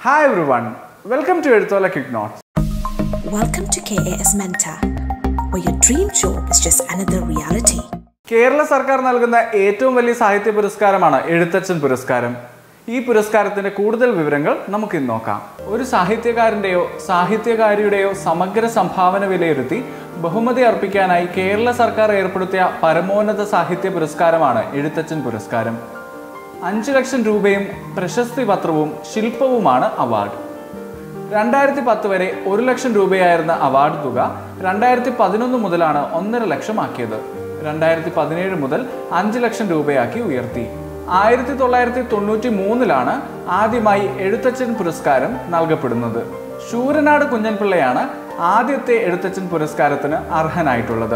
Hi everyone, welcome to Ezhuthachan Quick Notes. Welcome to KAS Mentor, where your dream job is just another reality. Kerala സർക്കാർ നൽകുന്ന ഏറ്റവും വലിയ സാഹിത്യ പുരസ്കാരമാണ് എഴുത്തച്ഛൻ പുരസ്കാരം. ഈ പുരസ്കാരത്തിന്റെ കൂടുതൽ വിവരങ്ങൾ നമുക്ക് ഇന്ന് നോക്കാം. ഒരു സാഹിത്യകാരന്റെയോ സാഹിത്യകാരിയുടെയോ സമഗ്ര സംഭാവന വിലയിരുത്തി ബഹുമതി അർപ്പിക്കാനായി കേരള സർക്കാർ ഏർപ്പെടുത്തിയ പരമോന്നത സാഹിത്യ പുരസ്കാരമാണ് എഴുത്തച്ഛൻ പുരസ്കാരം. 5 ലക്ഷം രൂപയും പ്രശസ്തി പത്രവും ശില്പവുമാണ് അവാർഡ്. 2010 വരെ 1 ലക്ഷം രൂപയായിരുന്ന അവാർഡ് തുക 2011 മുതലാണ് 1.5 ലക്ഷം ആക്കിയത്. 2017 മുതൽ 5 ലക്ഷം രൂപയാക്കി ഉയർത്തി. 1993 ആദ്യമായി എഴുത്തച്ഛൻ പുരസ്കാരം നൽകപ്പെടുന്നത്. ശൂരനാട് കുഞ്ഞൻപിള്ളയാണ് ആദ്യത്തെ എഴുത്തച്ഛൻ പുരസ്കാരത്തിന് അർഹനായിട്ടുള്ളത്.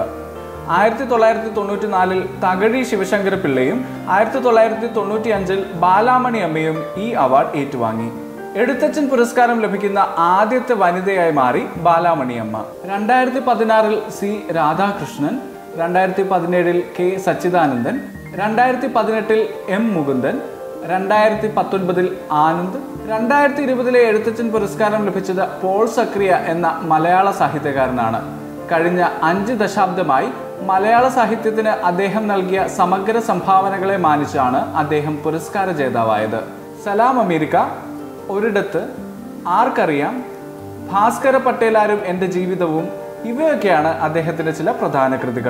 1994 തകഴി ശിവശങ്കര പിള്ളയും 1995 ബാലാമണി അമ്മയും ഈ അവാർഡ് ഏറ്റുവാങ്ങി. എഴുത്തച്ഛൻ പുരസ്കാരം ലഭിക്കുന്ന ആദ്യത്തെ വനിതയായി മാറി Balamani Amma. 2016 C Radhakrishnan, 2017 K Sachidanandan, 2018 M Mukundan, 2019 Anand, 2020 Ezhuthachan പുരസ്കാരം ലഭിച്ചത് പോൾ സക്രിയ എന്ന മലയാള സാഹിത്യകാരനാണ്. കഴിഞ്ഞ 5 ദശാബ്ദമായി മലയാള സാഹിത്യത്തിന് അദ്ദേഹം നൽകിയ സമഗ്ര സംഭാവനകളെ മാനിച്ചാണ് അദ്ദേഹം പുരസ്കാര ജേതാവായത്. സലാം അമേരിക്ക, ഒരിടത്ത്, ആർക്കറിയാം, ഭാസ്കര പട്ടേലാരും എൻ്റെ ജീവിതവും ഇവയൊക്കെയാണ് അദ്ദേഹത്തിൻ്റെ ചില പ്രധാന കൃതികൾ.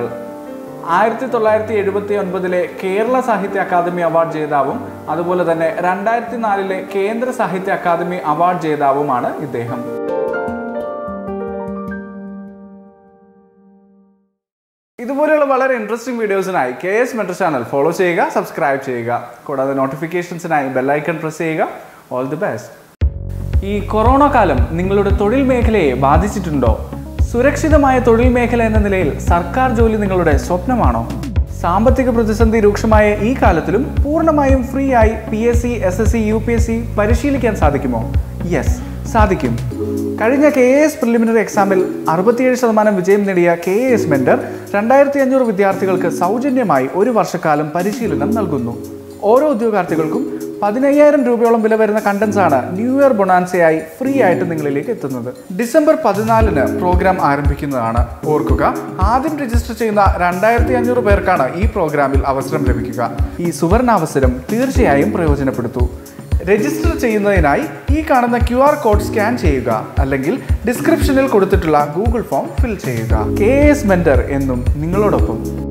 1979 കേരള സാഹിത്യ അക്കാദമി അവാർഡ് ജേതാവും അതുപോലെ തന്നെ 2004 കേന്ദ്ര സാഹിത്യ അക്കാദമി അവാർഡ് ജേതാവുമാണ് ഇദ്ദേഹം. ഇതുപോലെയുള്ള വളരെ ഇൻട്രസ്റ്റിംഗ് വീഡിയോസിനായി KAS മെന്റർ ചാനൽ ഫോളോ ചെയ്യുക, സബ്സ്ക്രൈബ് ചെയ്യുക. കൂടാതെ നോട്ടിഫിക്കേഷൻസിനായി ബെല്ലൈക്കൺ പ്രസ് ചെയ്യുക. All the best. ഈ കൊറോണ കാലം നിങ്ങളുടെ തൊഴിൽ മേഖലയെ ബാധിച്ചിട്ടുണ്ടോ? സുരക്ഷിതമായ തൊഴിൽ മേഖല എന്ന നിലയിൽ സർക്കാർ ജോലി നിങ്ങളുടെ സ്വപ്നമാണോ? സാമ്പത്തിക പ്രതിസന്ധി രൂക്ഷമായ ഈ കാലത്തിലും പൂർണ്ണമായും ഫ്രീ ആയി PSC, SSC, UPSC പരിശീലിക്കാൻ സാധിക്കുമോ? യെസ്, സാധിക്കും. കഴിഞ്ഞ KAS പ്രിലിമിനറി എക്സാമിൽ 67% വിജയം നേടിയ KAS മെന്റർ 2500 വിദ്യാർത്ഥികൾക്ക് സൗജന്യമായി 1 വർഷക്കാലം പരിശീലനം നൽകുന്നു. ഓരോ ഉദ്യോഗാർത്ഥികൾക്കും 15,000 രൂപയോളം വില വരുന്ന കണ്ടൻസ് ആണ് ന്യൂ ഇയർ ബൊണാൻസയായി ഫ്രീ ആയിട്ട് നിങ്ങളിലേക്ക് എത്തുന്നത്. ഡിസംബർ 14 പ്രോഗ്രാം ആരംഭിക്കുന്നതാണ്. ഓർക്കുക, ആദ്യം രജിസ്റ്റർ ചെയ്യുന്ന 2500 പേർക്കാണ് ഈ പ്രോഗ്രാമിൽ അവസരം ലഭിക്കുക. ഈ സുവർണാവസരം തീർച്ചയായും പ്രയോജനപ്പെടുത്തൂ. രജിസ്റ്റർ ചെയ്യുന്നതിനായി ഈ കാണുന്ന QR കോഡ് സ്കാൻ ചെയ്യുക, അല്ലെങ്കിൽ ഡിസ്ക്രിപ്ഷനിൽ കൊടുത്തിട്ടുള്ള ഗൂഗിൾ ഫോം ഫിൽ ചെയ്യുക. KAS മെന്റർ എന്നും നിങ്ങളോടൊപ്പം.